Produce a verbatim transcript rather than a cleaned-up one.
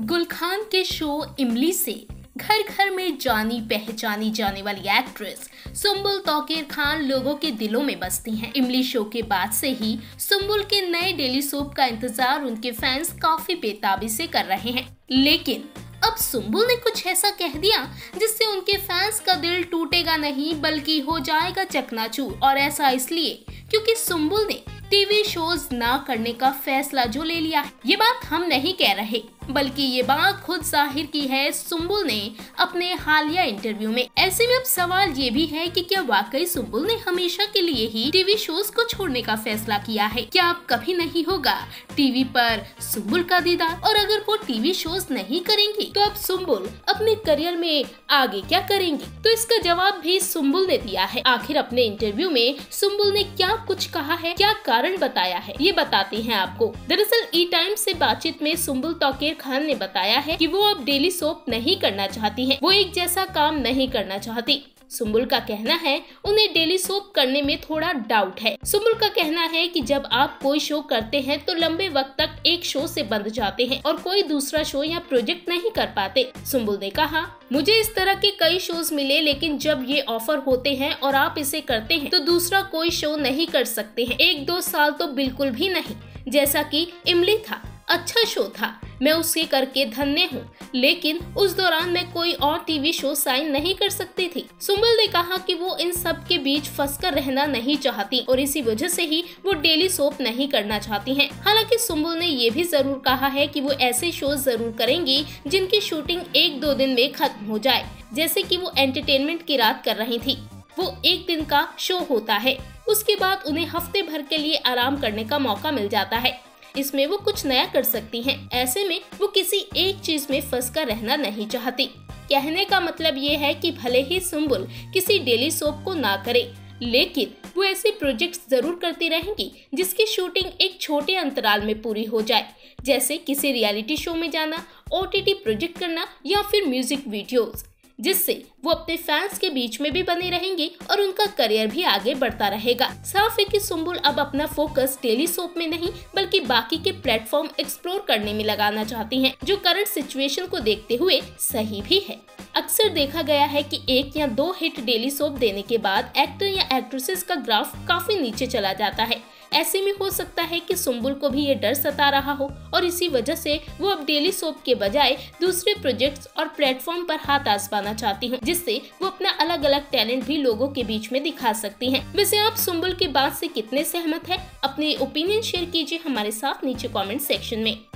गुलखान के शो इमली से घर घर में जानी पहचानी जाने वाली एक्ट्रेस सुम्बुल तौकीर खान लोगों के दिलों में बसती हैं। इमली शो के बाद से ही सुम्बुल के नए डेली सोप का इंतजार उनके फैंस काफी बेताबी से कर रहे हैं, लेकिन अब सुम्बुल ने कुछ ऐसा कह दिया जिससे उनके फैंस का दिल टूटेगा नहीं बल्कि हो जाएगा चकनाचूर। और ऐसा इसलिए क्योंकि सुम्बुल ने टीवी शोज ना करने का फैसला जो ले लिया है। ये बात हम नहीं कह रहे बल्कि ये बात खुद जाहिर की है सुम्बुल ने अपने हालिया इंटरव्यू में। ऐसे में अब सवाल ये भी है कि क्या वाकई सुम्बुल ने हमेशा के लिए ही टीवी शोज को छोड़ने का फैसला किया है? क्या अब कभी नहीं होगा टीवी पर सुम्बुल का दीदार? और अगर वो टीवी शोज नहीं करेंगी तो अब सुम्बुल अपने करियर में आगे क्या करेंगी? तो इसका जवाब भी सुम्बुल ने दिया है। आखिर अपने इंटरव्यू में सुम्बुल ने क्या कुछ कहा है, क्या कारण बताया है, ये बताते हैं आपको। दरअसल ई टाइम से बातचीत में सुम्बुल तौकीर खान ने बताया है कि वो अब डेली सोप नहीं करना चाहती हैं। वो एक जैसा काम नहीं करना चाहती। सुम्बुल का कहना है उन्हें डेली सोप करने में थोड़ा डाउट है। सुम्बुल का कहना है कि जब आप कोई शो करते हैं तो लंबे वक्त तक एक शो से बंध जाते हैं और कोई दूसरा शो या प्रोजेक्ट नहीं कर पाते। सुम्बुल ने कहा, मुझे इस तरह के कई शोज मिले, लेकिन जब ये ऑफर होते हैं और आप इसे करते हैं तो दूसरा कोई शो नहीं कर सकते हैं। एक दो साल तो बिल्कुल भी नहीं। जैसा कि इमली था, अच्छा शो था, मैं उसे करके धन्य हूँ, लेकिन उस दौरान मैं कोई और टीवी शो साइन नहीं कर सकती थी। सुम्बुल ने कहा कि वो इन सब के बीच फंसकर रहना नहीं चाहती और इसी वजह से ही वो डेली सोप नहीं करना चाहती हैं। हालांकि सुम्बुल ने ये भी जरूर कहा है कि वो ऐसे शो जरूर करेंगी जिनकी शूटिंग एक दो दिन में खत्म हो जाए। जैसे कि वो एंटरटेनमेंट की रात कर रही थी, वो एक दिन का शो होता है, उसके बाद उन्हें हफ्ते भर के लिए आराम करने का मौका मिल जाता है। इसमें वो कुछ नया कर सकती हैं। ऐसे में वो किसी एक चीज में फंस कर रहना नहीं चाहती। कहने का मतलब ये है कि भले ही सुम्बुल किसी डेली सोप को ना करे, लेकिन वो ऐसे प्रोजेक्ट्स जरूर करती रहेंगी जिसकी शूटिंग एक छोटे अंतराल में पूरी हो जाए, जैसे किसी रियलिटी शो में जाना, ओटीटी प्रोजेक्ट करना या फिर म्यूजिक वीडियोस, जिससे वो अपने फैंस के बीच में भी बने रहेंगे और उनका करियर भी आगे बढ़ता रहेगा। साफ है कि सुम्बुल अब अपना फोकस डेली सोप में नहीं बल्कि बाकी के प्लेटफॉर्म एक्सप्लोर करने में लगाना चाहती हैं, जो करंट सिचुएशन को देखते हुए सही भी है। अक्सर देखा गया है कि एक या दो हिट डेली सोप देने के बाद एक्टर या एक्ट्रेसेस का ग्राफ काफी नीचे चला जाता है। ऐसे में हो सकता है कि सुम्बुल को भी ये डर सता रहा हो और इसी वजह से वो अब डेली सोप के बजाय दूसरे प्रोजेक्ट्स और प्लेटफॉर्म पर हाथ आजमाना चाहती हैं, जिससे वो अपना अलग अलग टैलेंट भी लोगों के बीच में दिखा सकती हैं। वैसे आप सुम्बुल की बात से कितने सहमत हैं? अपने ओपिनियन शेयर कीजिए हमारे साथ नीचे कमेंट सेक्शन में।